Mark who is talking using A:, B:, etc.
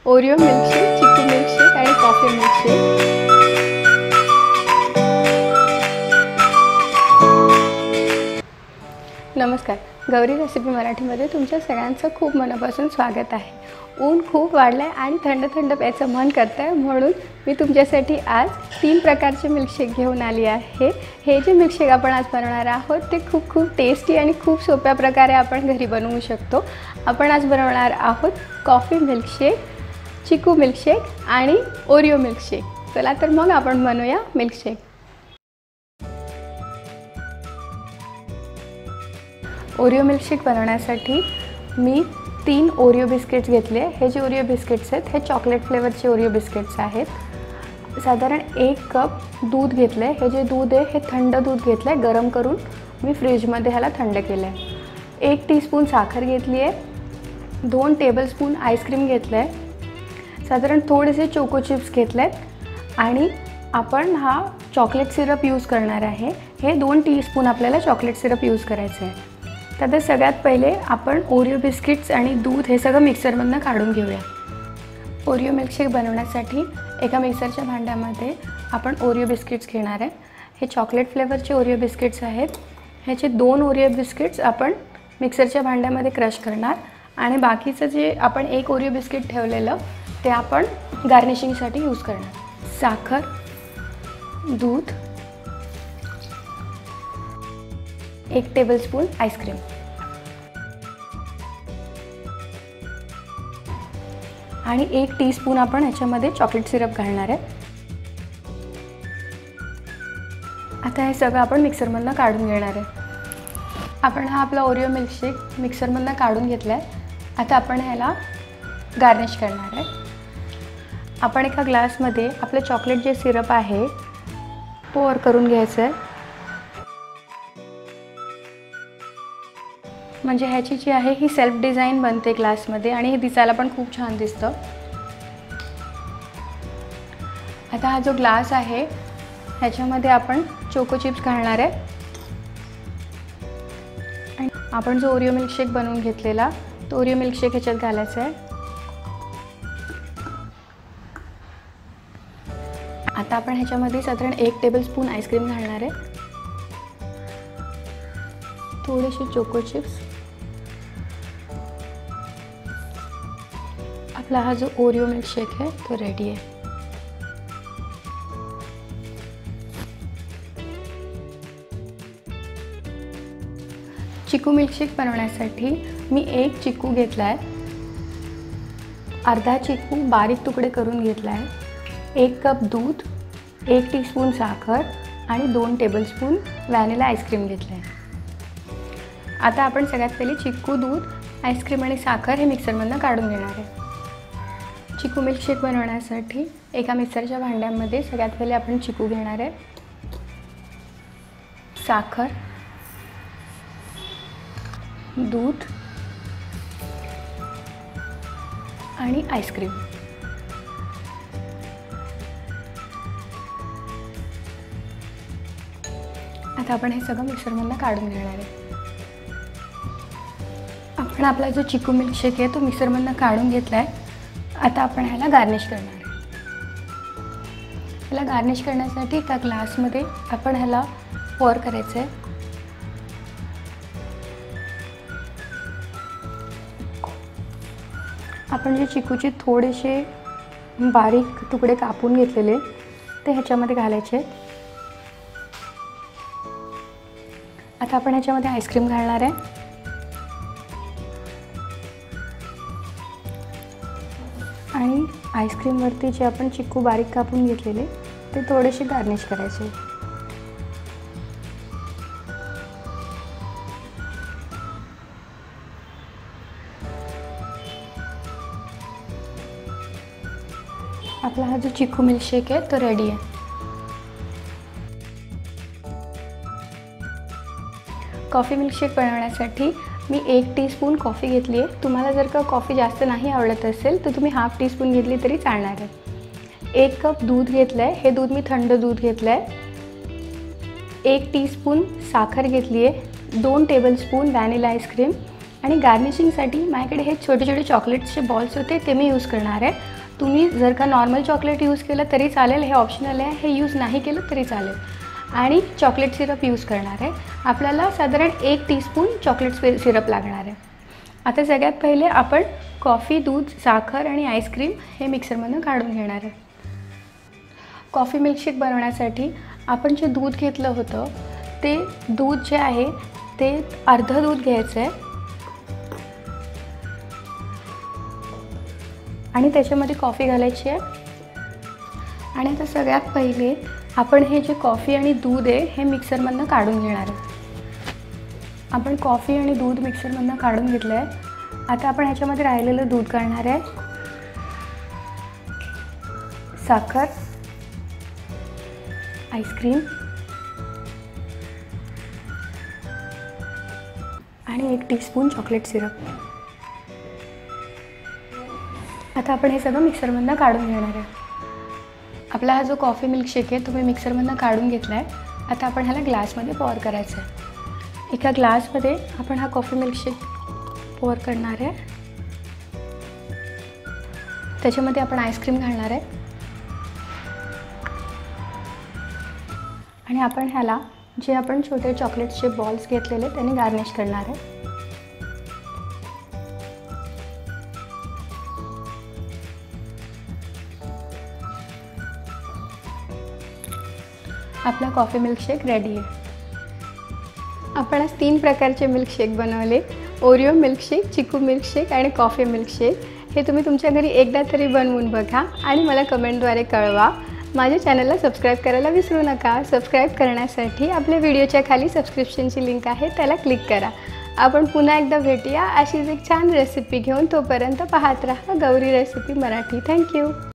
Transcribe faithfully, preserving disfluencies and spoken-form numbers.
A: Oreo milkshake, चिकू milkshake आणि coffee milkshake. नमस्कार, गौरी रेसिपी मराठीमध्ये तुमच्या सगळ्यांचं खूप मनापासून स्वागत आहे। ऊन खूप वाढलं आहे आणि थंड थंड प्यायचं मन करतं आहे, म्हणून मी तुमच्यासाठी आज तीन प्रकारचे मिल्कशेक घेऊन आली आहे। हे जे मिल्कशेक आपण आज बनवणार आहोत ते खूप खूप टेस्टी आणि खूप सोप्या प्रकारे आपण घरी बनवू शकतो। आपण आज बनवणार आहोत कॉफी मिल्कशेक, चिकू मिल्कशेक आणि ओरिओ मिल्कशेक। चला तर मग आपण बनवूया मिल्कशेक। ओरिओ मिल्कशेक बनवण्यासाठी मी तीन ओरिओ बिस्किट्स घेतले। हे जे ओरिओ बिस्किट्स आहेत हे चॉकलेट फ्लेवरचे ओरिओ बिस्किट्स आहेत। साधारण एक कप दूध घेतले। हे जे दूध आहे हे थंड दूध घेतले, गरम करून मी फ्रीजमध्ये ह्याला थंड केलं आहे। एक टीस्पून साखर घेतली आहे। दोन टेबलस्पून आईस्क्रीम घेतलं आहे। साधारण थोडेसे चोको चिप्स घेतलेत आणि आपण हा चॉकलेट सिरप यूज करणार आहे। हे दोन टीस्पून आपल्याला चॉकलेट सिरप यूज करायचं आहे। तर सगळ्यात पहिले आपण ओरिओ बिस्किट्स आणि दूध हे सगळं मिक्सरमधून काढून घेऊया। ओरिओ मिल्कशेक बनवण्यासाठी एका मिक्सरच्या भांड्यामध्ये आपण ओरिओ बिस्किट्स घेणार आहे। हे चॉकलेट फ्लेवरचे ओरिओ बिस्किट्स आहेत। ह्याचे दोन ओरिओ बिस्किट्स आपण मिक्सरच्या भांड्यामध्ये क्रश करणार आणि बाकीचं जे आपण एक ओरिओ बिस्किट ठेवलेलं ते आपण गार्निशिंगसाठी यूज करणार। साखर, दूध, एक टेबलस्पून आईस्क्रीम आणि एक टीस्पून आपण ह्याच्यामध्ये चॉकलेट सिरप घालणार आहे। आता हे सगळं आपण मिक्सरमधून काढून घेणार आहे। आपण हा आपला ओरिओ मिल्कशेक मिक्सरमधून काढून घेतला आहे। आता आपण ह्याला गार्निश करणार आहे। आपण एका ग्लासमध्ये आपलं चॉकलेट जे सिरप आहे पोर करून घ्यायचं आहे, म्हणजे ह्याची जी आहे ही सेल्फ डिझाईन बनते ग्लासमध्ये आणि हे दिसायला पण खूप छान दिसतं। आता हा जो ग्लास आहे ह्याच्यामध्ये आपण चोको चिप्स घालणार आहे आणि आपण जो ओरिओ मिल्कशेक बनवून घेतलेला तो ओरिओ मिल्कशेक ह्याच्यात घालायचा आहे। आता आपण ह्याच्यामध्ये साधारण एक टेबलस्पून आईस्क्रीम घालणार आहे, थोडेसे चोको चिप्स। आपला हा जो ओरिओ मिल्कशेक है तो रेडी है। चिकू मिल्कशेक बनवण्यासाठी मी एक चिकू घेतला आहे। अर्धा चिकू बारीक तुकडे करून घेतला आहे। एक कप दूध, एक टीस्पून साखर आणि दोन टेबलस्पून व्हॅनिला आईस्क्रीम घेतलं आहे। आता आपण सगळ्यात पहिले चिकू, दूध, आईस्क्रीम आणि साखर हे मिक्सरमधून काढून घेणार आहे। चिकू मिल्कशेक बनवण्यासाठी एका मिक्सरच्या भांड्यामध्ये सगळ्यात पहिले आपण चिकू घेणार आहे, साखर, दूध आणि आईस्क्रीम। आता आपण हे सगळं मिक्सरमधून काढून घेणार आहे। आपण आपला जो चिकू मिल्कशेक आहे तो मिक्सरमधून काढून घेतला आहे। आता आपण ह्याला गार्निश करणार आहे। ह्याला गार्निश करण्यासाठी त्या ग्लासमध्ये आपण ह्याला पोर करायचं आहे। आपण जे चिकूचे थोडेसे बारीक तुकडे कापून घेतलेले ते ह्याच्यामध्ये घालायचे। आता आपण ह्याच्यामध्ये आईस्क्रीम घालणार आहे आणि आईस्क्रीमवरती जे आपण चिकू बारीक कापून घेतलेले ते थोडेसे गार्निश करायचे। आपला हा जो चिकू मिल्कशेक आहे तो रेडी आहे। कॉफी मिल्कशेक बनवण्यासाठी मी एक टीस्पून कॉफ़ी घेतली आहे। तुम्हाला जर का कॉफ़ी जास्त नाही आवडत असेल तर तुम्ही हाफ टीस्पून घेतली तरी चालणार आहे। एक कप दूध घेतलं आहे, हे दूध मी थंड दूध घेतलं आहे। एक टीस्पून साखर घेतली आहे, दोन टेबलस्पून व्हॅनिला आईस्क्रीम आणि गार्निशिंगसाठी माझ्याकडे हे छोटे छोटे चॉकलेट्सचे बॉल्स होते ते मी यूज़ करणार आहे. तुम्ही जर का नॉर्मल चॉकलेट यूज़ केलं तरी चालेल, हे ऑप्शनल आहे. हे यूज़ नाही केलं तरी चालेल. आणि चॉकलेट सिरप यूज़ करणार आहे. आपल्याला साधारण एक टीस्पून चॉकलेट सिरप लागणार आहे. आता सगळ्यात पहिले आपण कॉफ़ी, दूध, साखर आणि आईस्क्रीम हे मिक्सरमधून काढून घेणार आहे. कॉफ़ी मिल्कशेक बनवण्यासाठी आपण जे दूध घेतलं होतं ते दूध जे आहे ते अर्धं दूध घ्यायचं आहे आणि त्याच्यामध्ये कॉफ़ी घालायची आहे. आणि आता सगळ्यात पहिले आपण हे जे कॉफ़ी आणि दूध आहे हे मिक्सरमधून काढून घेणार आहे. आपण कॉफ़ी आणि दूध मिक्सरमधून काढून घेतलं आहे. आता आपण ह्याच्यामध्ये राहिलेलं दूध काढणार आहे, साखर, आईस्क्रीम आणि एक टीस्पून चॉकलेट सिरप. आता आपण हे सगळं मिक्सरमधून काढून घेणार आहे. आपला हा जो कॉफ़ी मिल्कशेक आहे तो मी मिक्सरमधून काढून घेतला आहे. आता आपण ह्याला ग्लासमध्ये पॉर करायचं आहे. एका ग्लासमध्ये आपण हा कॉफ़ी मिल्कशेक पॉर करणार आहे. त्याच्यामध्ये आपण आईस्क्रीम घालणार आहे आणि आपण ह्याला जे आपण छोटे चॉकलेट्सचे बॉल्स घेतलेले त्याने गार्निश करणार आहे. आपला कॉफ़ी मिल्कशेक रेडी आहे. आपण आज तीन प्रकारचे मिल्कशेक बनवले, ओरिओ मिल्कशेक, चिकू मिल्कशेक आणि कॉफ़ी मिल्कशेक. हे तुम्ही तुमच्या घरी एकदा तरी बनवून बघा आणि मला कमेंटद्वारे कळवा. माझ्या चॅनलला सबस्क्राईब करायला विसरू नका. सबस्क्राईब करण्यासाठी आपल्या व्हिडिओच्या खाली सबस्क्रिप्शनची लिंक आहे, त्याला क्लिक करा. आपण पुन्हा एकदा भेटूया अशीच एक छान रेसिपी घेऊन. तोपर्यंत पाहत राहा गौरी रेसिपी मराठी. थँक्यू.